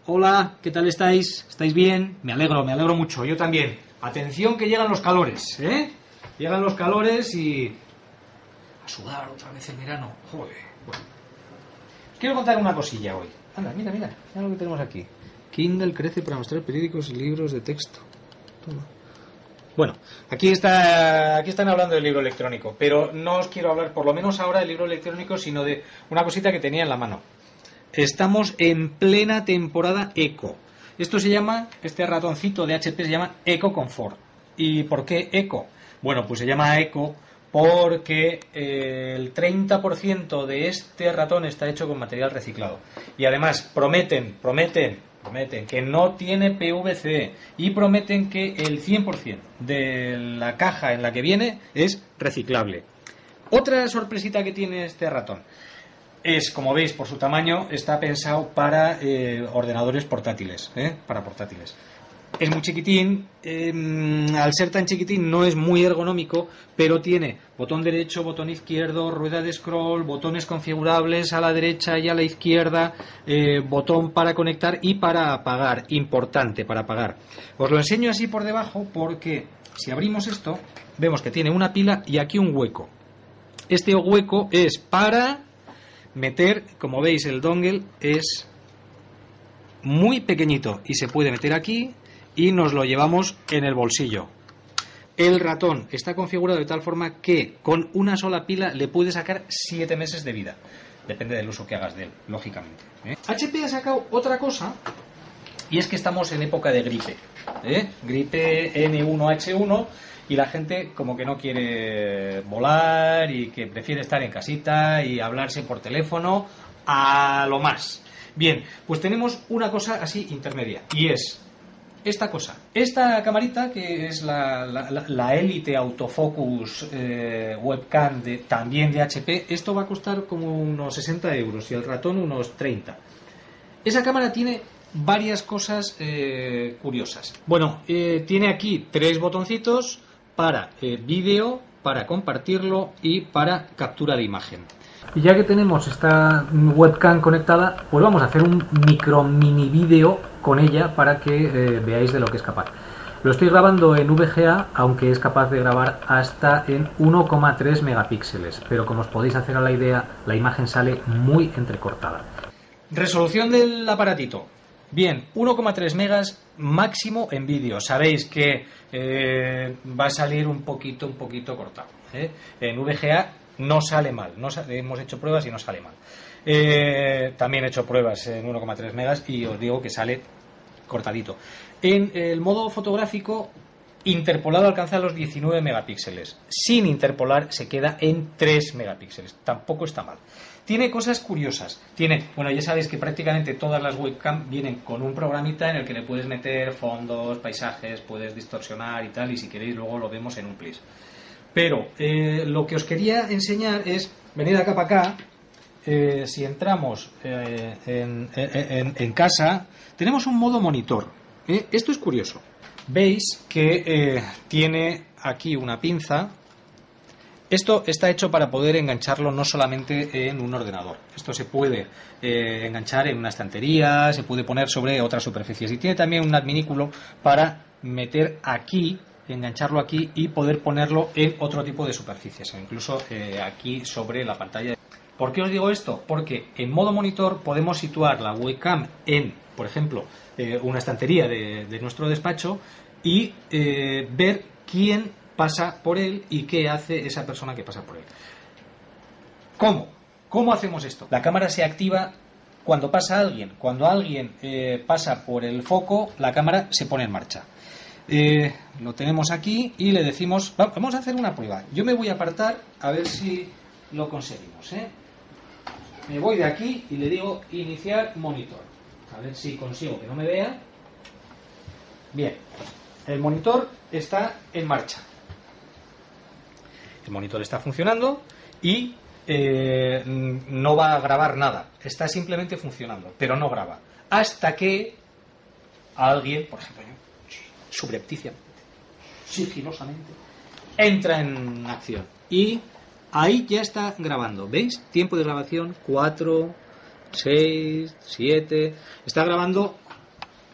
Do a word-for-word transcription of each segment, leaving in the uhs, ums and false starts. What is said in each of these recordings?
Hola, ¿qué tal estáis? ¿Estáis bien? Me alegro, me alegro mucho, yo también. Atención que llegan los calores, ¿eh? Llegan los calores y... a sudar otra vez el verano, joder. Bueno. Os quiero contar una cosilla hoy. Anda, mira, mira, mira lo que tenemos aquí. Kindle crece para mostrar periódicos y libros de texto. Toma. Bueno, aquí está, aquí están hablando del libro electrónico, pero no os quiero hablar por lo menos ahora del libro electrónico, sino de una cosita que tenía en la mano. Estamos en plena temporada Eco. Esto se llama, este ratoncito de H P se llama Eco Comfort. ¿Y por qué Eco? Bueno, pues se llama Eco porque eh, el treinta por ciento de este ratón está hecho con material reciclado. Y además prometen, prometen, prometen que no tiene P V C y prometen que el cien por ciento de la caja en la que viene es reciclable. Otra sorpresita que tiene este ratón es, como veis por su tamaño, está pensado para eh, ordenadores portátiles, ¿eh? para portátiles. Es muy chiquitín, eh, al ser tan chiquitín no es muy ergonómico, pero tiene botón derecho, botón izquierdo, rueda de scroll, botones configurables a la derecha y a la izquierda, eh, botón para conectar y para apagar, importante para apagar. Os lo enseño así por debajo porque si abrimos esto, vemos que tiene una pila y aquí un hueco. Este hueco es para meter, como veis el dongle es muy pequeñito y se puede meter aquí y nos lo llevamos en el bolsillo. El ratón está configurado de tal forma que con una sola pila le puede sacar siete meses de vida. Depende del uso que hagas de él, lógicamente, ¿eh? H P ha sacado otra cosa y es que estamos en época de gripe, ¿eh? Gripe N uno H uno y la gente como que no quiere volar y que prefiere estar en casita y hablarse por teléfono a lo más. Bien, pues tenemos una cosa así intermedia y es esta cosa, esta camarita que es la, la, la, la Elite Autofocus eh, webcam de, también de H P. Esto va a costar como unos sesenta euros y el ratón unos treinta. Esa cámara tiene varias cosas eh, curiosas. Bueno, eh, tiene aquí tres botoncitos para eh, vídeo, para compartirlo y para captura de imagen. Y ya que tenemos esta webcam conectada, pues vamos a hacer un micro mini vídeo con ella para que eh, veáis de lo que es capaz. Lo estoy grabando en V G A, aunque es capaz de grabar hasta en uno coma tres megapíxeles, pero como os podéis hacer a la idea, la imagen sale muy entrecortada. Resolución del aparatito. Bien, uno coma tres megas máximo en vídeo. Sabéis que eh, va a salir un poquito, un poquito cortado, ¿eh? En V G A no sale mal, no sale, hemos hecho pruebas y no sale mal. Eh, también he hecho pruebas en uno coma tres megas y os digo que sale cortadito. En el modo fotográfico, interpolado alcanza los diecinueve megapíxeles. Sin interpolar se queda en tres megapíxeles. Tampoco está mal. Tiene cosas curiosas. Tiene, bueno, ya sabéis que prácticamente todas las webcam vienen con un programita en el que le puedes meter fondos, paisajes, puedes distorsionar y tal, y si queréis luego lo vemos en un plis. Pero eh, lo que os quería enseñar es, venid acá para acá, eh, si entramos eh, en, en, en casa, tenemos un modo monitor. ¿eh? Esto es curioso. Veis que eh, tiene aquí una pinza. Esto está hecho para poder engancharlo no solamente en un ordenador. Esto se puede eh, enganchar en una estantería, se puede poner sobre otras superficies. Y tiene también un adminículo para meter aquí, engancharlo aquí y poder ponerlo en otro tipo de superficies, o incluso eh, aquí sobre la pantalla. ¿Por qué os digo esto? Porque en modo monitor podemos situar la webcam en, por ejemplo, eh, una estantería de, de nuestro despacho y eh, ver quién pasa por él y qué hace esa persona que pasa por él. ¿Cómo? ¿Cómo hacemos esto? La cámara se activa cuando pasa alguien. Cuando alguien eh, pasa por el foco, la cámara se pone en marcha. Eh, lo tenemos aquí y le decimos, vamos a hacer una prueba. Yo me voy a apartar a ver si lo conseguimos, ¿eh? Me voy de aquí y le digo iniciar monitor. A ver si consigo que no me vea. Bien, el monitor está en marcha. El monitor está funcionando y eh, no va a grabar nada. Está simplemente funcionando, pero no graba. Hasta que alguien, por ejemplo, subrepticiamente, sigilosamente, entra en acción. Y ahí ya está grabando. ¿Veis? Tiempo de grabación cuatro, seis, siete. Está grabando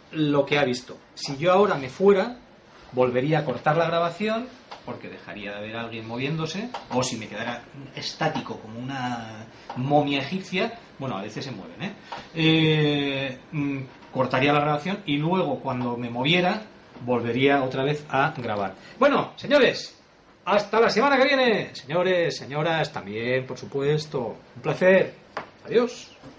lo que ha visto. Si yo ahora me fuera, volvería a cortar la grabación, porque dejaría de haber alguien moviéndose, o si me quedara estático como una momia egipcia, bueno, a veces se mueven, ¿eh? Eh, mm, cortaría la grabación y luego, cuando me moviera, volvería otra vez a grabar. Bueno, señores, hasta la semana que viene. Señores, señoras, también, por supuesto. Un placer. Adiós.